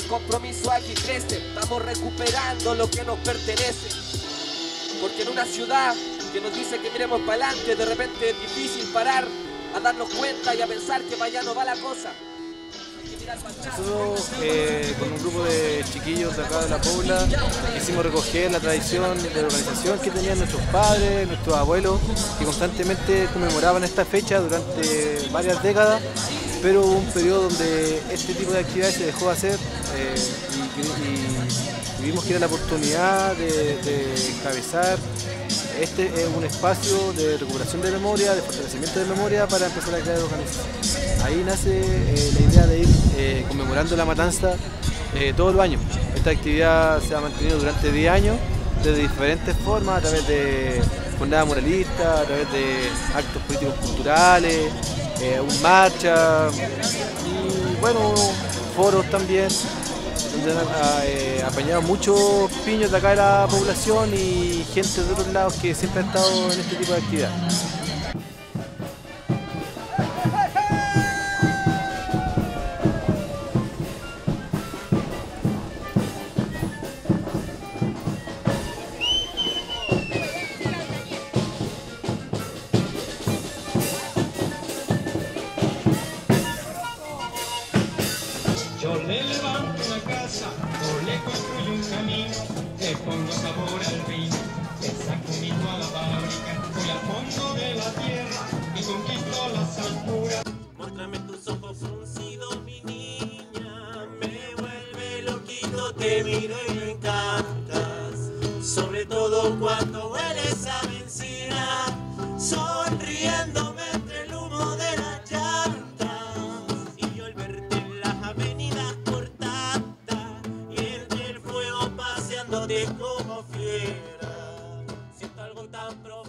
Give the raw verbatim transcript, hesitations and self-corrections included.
compromiso aquí crece, estamos recuperando lo que nos pertenece. Porque en una ciudad que nos dice que miremos para adelante, de repente es difícil parar a darnos cuenta y a pensar que para allá no va la cosa. Nosotros eh, con un grupo de chiquillos de acá de La Pobla quisimos recoger la tradición de organización que tenían nuestros padres, nuestros abuelos, que constantemente conmemoraban esta fecha durante varias décadas, pero hubo un periodo donde este tipo de actividades se dejó de hacer eh, y, y, y vimos que era la oportunidad de, de encabezar. Este es un espacio de recuperación de memoria, de fortalecimiento de memoria para empezar a crear organizaciones. Ahí nace eh, la idea de ir eh, conmemorando la matanza eh, todos los años. Esta actividad se ha mantenido durante diez años, de diferentes formas, a través de jornadas moralistas, a través de actos políticos culturales, eh, un marcha y bueno, foros también, donde han eh, apañado muchos piños de acá de la población y gente de otros lados que siempre ha estado en este tipo de actividades. Yo le levanto una casa, o le construyo un camino, le pongo sabor al vino, le saco un hito a la fábrica, voy al fondo de la tierra y conquisto las alturas. Muéstrame tus ojos fruncidos, mi niña, me vuelve loquito, te miro y me encantas, sobre todo cuando hueles a benzina, sonriéndome entre el humo de las llantas, y yo al verte en las avenidas cortadas, y entre el fuego paseándote como fiera, siento algo tan profundo.